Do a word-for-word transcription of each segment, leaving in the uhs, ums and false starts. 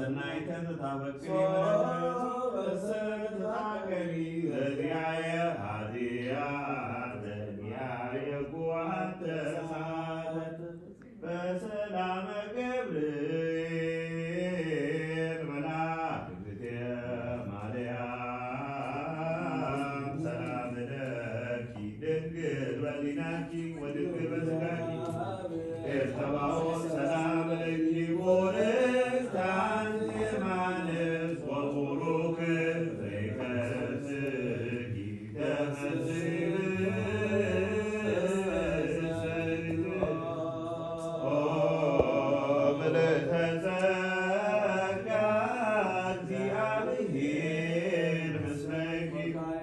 ሰናይተ ተታበቅኒ በሰተታቀኒ ዘዚያየ ሀዚያ ዘዚያየ ጉዋተ በሰላመ ገብርኤል መልአክ እግዝእትየ ማርያም ሰላም ለኪ ድንግል በሊናኪ ወድንግል በሥጋኪ ኤርተባኦት ሰላም ለኪ ቡርክት አንቲ እማንስ ወቡሩክ ፍሬ ከርሥኪ ተፈሥሒ ምልዕተ ጸጋ እግዚአብሔር ምስለኪ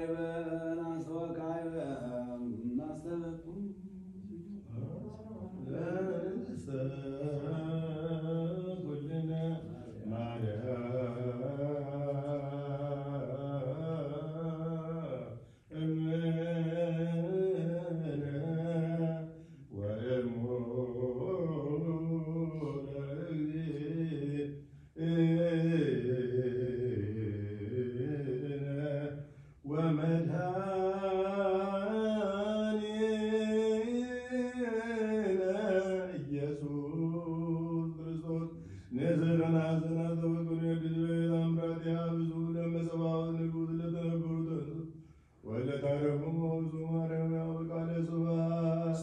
ኩልነ ማርያም እምነ ወእሙ ለእግዚእነ ወመድኃኒነ ኢየሱስ ክርስቶስ ንዝረና ዘናዘ ወኩን የግዝበ አምራት ያብዙ ለመሰባው ንጉሥ ለተነበሩት ወለታረሙ ብዙ ማርያም ያበቃለ ስብሐት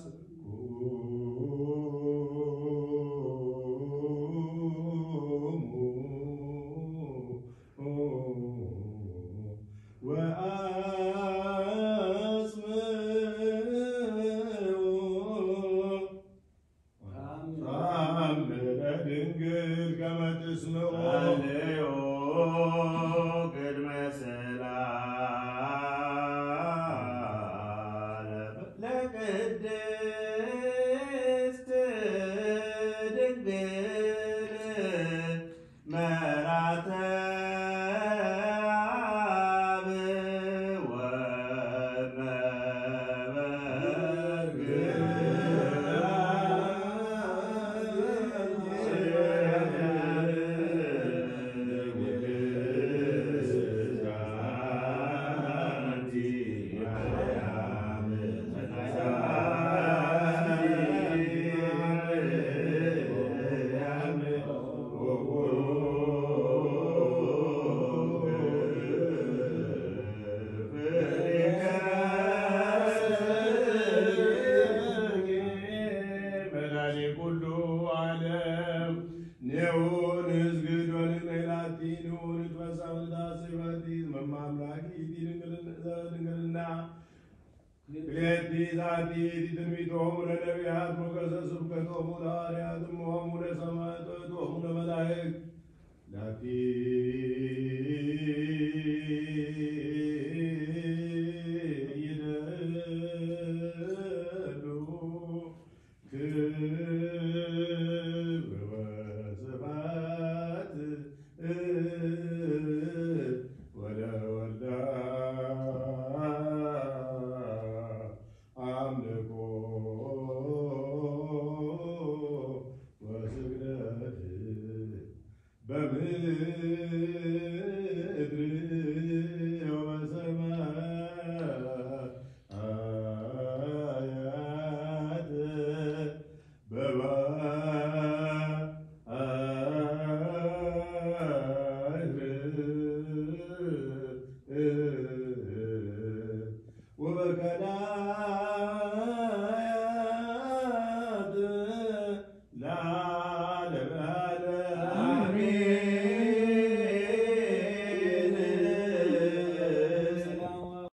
ድንግል ከመ ትስምዑ ሀሌዮ ቅድመ ሰላም ለቅድስት ድንግል መራተ አብ ኩሉ ዓለም ኔውን ህዝግድ ወንቅላቲ ኔውን ትፈሳውልታ ስበቲ መማምላኪ ድንግልና ክሌቲ ዛቲ ትንቢቶሙ ለነቢያት ሞገሰ ስብከቶሙ ለሐዋርያት እምሆሙ ለሰማዕታት ወሙ ለመላእክት ላቲ ይደሉ ክብር ወስብሐት ወለወልዳ አምልኮ ወስግደት በምድር ወበሰማያት በባሕር ወበከናን